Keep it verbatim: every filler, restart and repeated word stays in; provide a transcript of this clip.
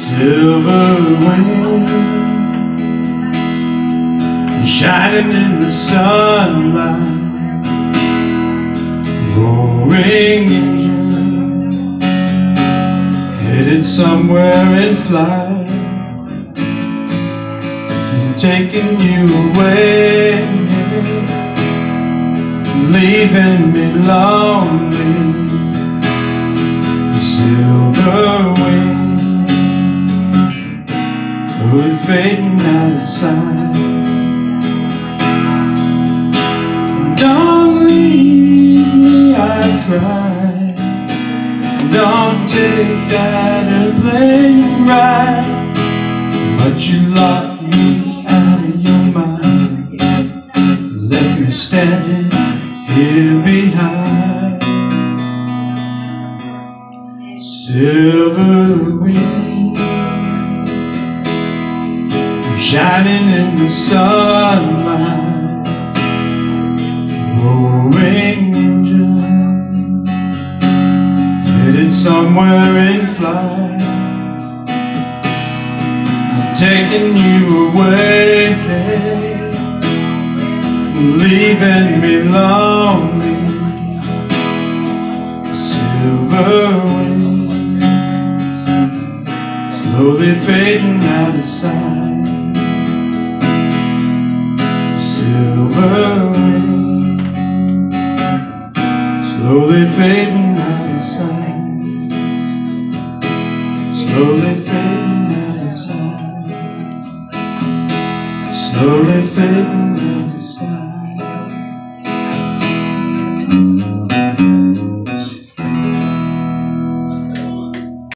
silver wind shining in the sunlight, roaring engine headed somewhere in flight, and taking you away, leaving me lonely. Silver wind, oh, fading out of sight. Don't leave me, I cry. Don't take that airplane ride. But you locked me out of your mind, left me standing here behind. Silver wind shining in the sunlight, roaring engine headed somewhere in flight. I'm taking you away, leaving me lonely. Silver wind slowly fading out of sight. Silver wind slowly fading out of sight. Slowly fading out of sight. Slowly fading